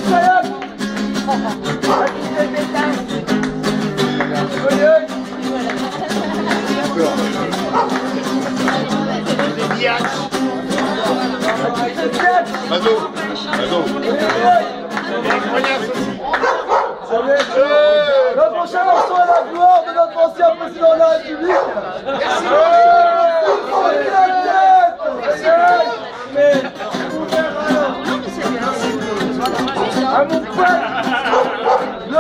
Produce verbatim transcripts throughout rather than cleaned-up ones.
Mazo, Mazo. Le prochain morceau à la gloire de notre ancien président de la République. À mon peuple, le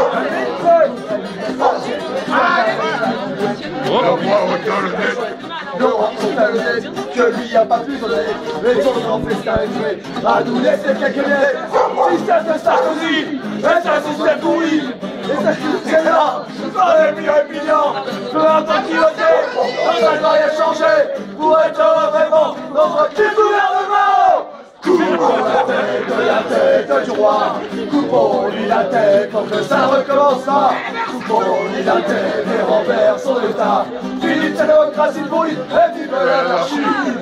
roi que lui a pas plus donné, les autres ont fait ça jouer. À nous laisser quelques miettes, système de Sarkozy, est un système pourri. Et ça c'est là, pas les millions et millions, peu importe qui votait, ça ne va rien changer pour être heureux vraiment dans votre petit gouvernement. Coupons la tête de la tête du roi, coupons-lui la tête pour que ça recommence pas. Coupons-lui la tête et renverse son état. Philippe, la démocratie pourrie et vive l'anarchie.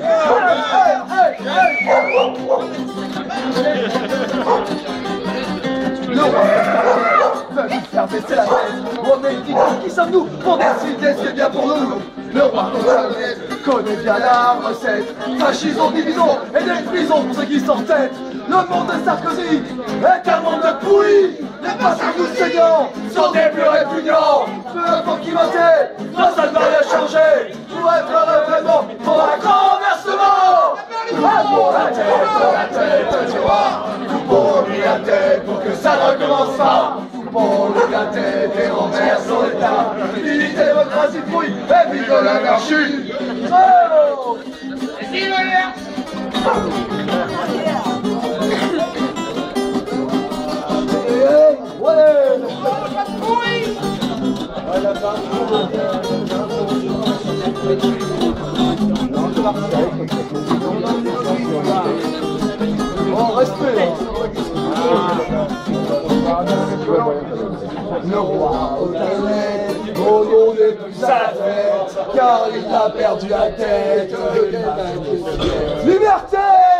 Le roi veut nous faire baisser la tête. On est dit qui sommes-nous pour décider ce qui est bien pour nous. Le roi connaît bien la recette. Fascisons, divisons et détruisons pour ceux qui s'entêtent. Le monde de Sarkozy est un monde de pourris. Les passants nous saignants sont des plus répugnants. Peu importe qui votait, non, ça ne va rien changer. Pour être heureux vraiment, pour un grand versement. Pour la tête, la tête du roi. Coupons-lui la tête pour que ça ne recommence pas. Coupons-lui la tête et renversons l'État. Vive la démocratie pourrie et vive l'anarchie. Oh! Vive Oh, respect. Le roi au talet, au nom des plus à la fête, car il a perdu la tête. Liberté!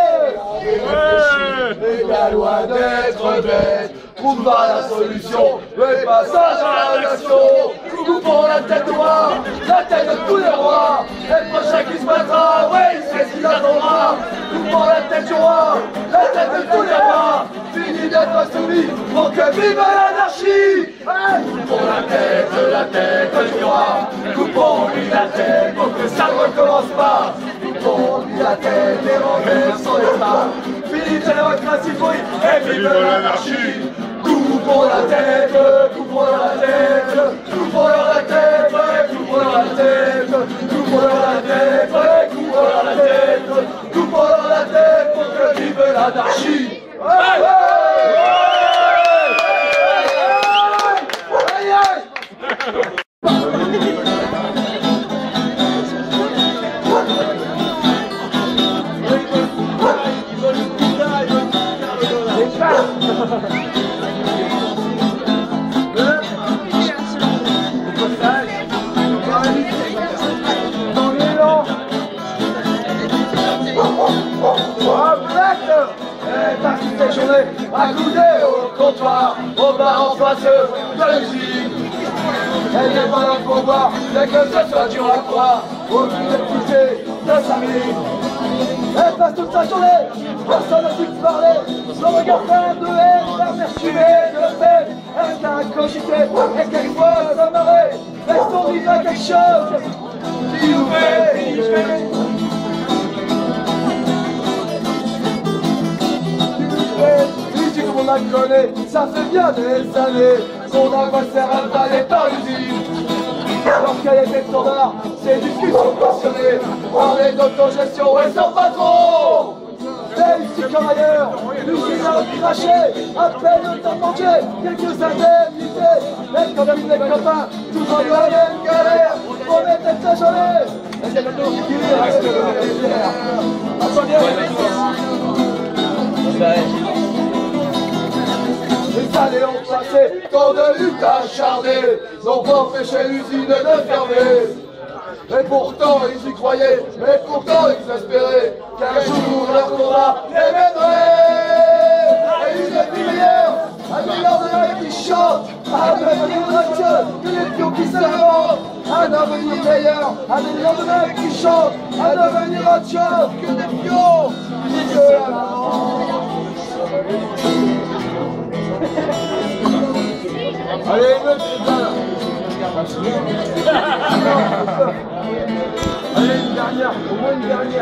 Et bien loin d'être bête, trouve pas la solution, le passage à la nation. Coupons la tête au roi, la tête de tous les rois, et le prochain qui se battra, oui, c'est ce qu'il attendra. Coupons la tête du roi, la tête de tous les rois, fini d'être soumis, pour que vive l'anarchie. Coupons la tête, la tête du roi, coupons-lui la tête, pour que ça ne recommence pas. Coupons-lui la tête et renversons l'État. Fini de la démocratie pourrie et vive l'anarchie. Coupons la tête, coupons la tête, coupons la tête, coupons la tête, coupons la tête, coupons la tête, coupons la tête pour que vive l'anarchie. Accoudé au comptoir, au bar en face de l'usine. Elle n'est pas là pour boire, mais que ce soit dur à croire, au bout des poussées de sa mine. Elle passe toute sa journée, personne n'a su parler, son regard plein de haine, permersué de paix. Elle a cogité, et quelquefois ça marée, laisse son vivre à quelque chose qui nous fait vivre. On la connaît, ça fait bien des années qu'on a voit se faire avaler par l'usine. Lorsqu'elle était standard, ses discussions passionnées parlaient d'autogestion et son patron. Et ici comme ailleurs, l'usine a craché, à peine le temps manqué, quelques indemnités. Et quand même les copains, toujours de la même galère, on était déjeuner. Et c'est le dos qui reste de la rivière. Les années ont passé, tant de luttes acharnées n'ont pas empêché l'usine de fermer. Et pourtant ils y croyaient, et pourtant ils espéraient qu'un jour leur combat les mènerait. Et ils le disaient. avenir gracieux que les pions qui s'inventent, un avenir meilleur, un des lendemains qui chantent, un avenir radieux que des pions qui se lamentent. Allez, meute, putain. Allez, une dernière, au moins une dernière.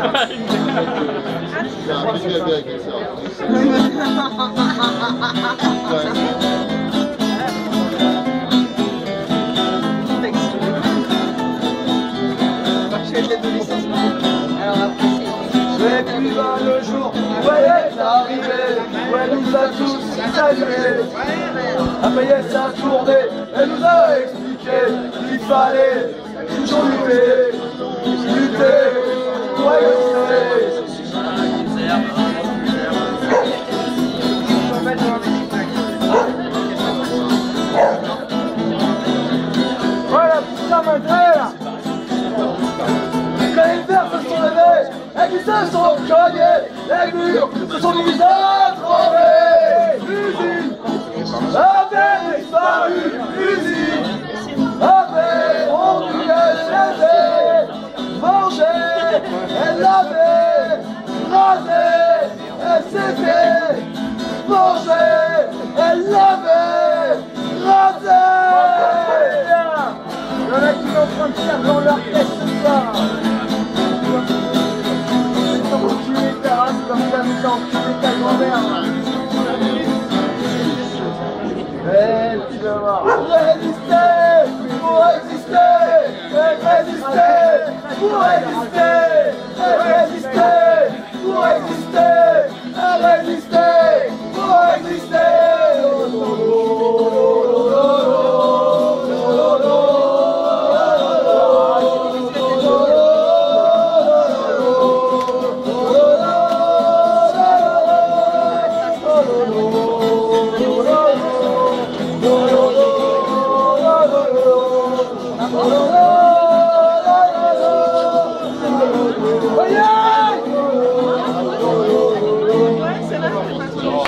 Et puis va le jour où elle est arrivée, où elle nous a tous salués. Après elle s'est tournée, elle nous a expliqué qu'il fallait toujours lutter, lutter pour exister. Voilà, putain, maintenant là. Quand les verts se sont levés, et qu'ils se sont cognés, les murs se sont mis à trembler. L'usine avait disparu, l'usine avait rendu, elle l'avait mangé, elle l'avait rasé, elle s'était mangée, elle l'avait rasé. Il y en a qui sont en train de faire dans leur tête tout ça. Enculé ta race comme ça, mais t'as enculé ta grand-mère. Elle, tu vas voir. Résister pour exister. Résister pour exister. Résister pour exister. Résister pour exister. Ouais, c'est là, c'est pas